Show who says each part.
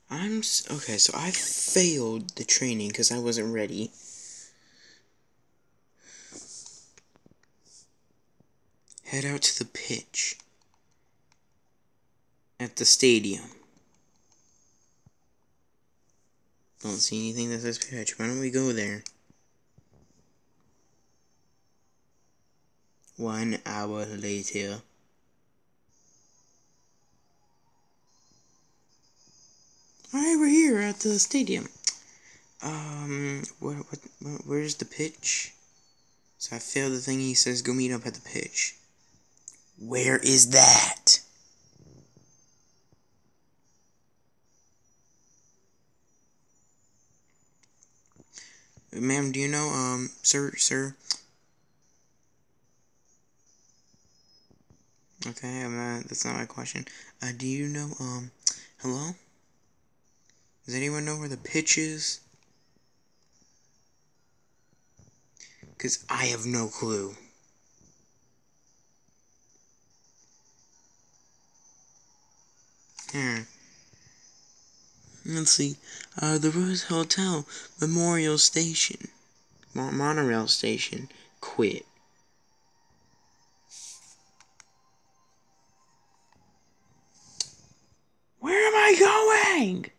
Speaker 1: Okay, so I failed the training because I wasn't ready. Head out to the pitch at the stadium. Don't see anything that says pitch. Why don't we go there? 1 hour later. Alright, we're here at the stadium. Where's the pitch? So I failed the thing. He says go meet up at the pitch. Where is that? Ma'am, do you know, sir? Okay, that's not my question. Do you know, hello? Does anyone know where the pitch is? Because I have no clue. Here. Let's see. The Rose Hotel Memorial Station. Monorail Station. Quit. Where am I going?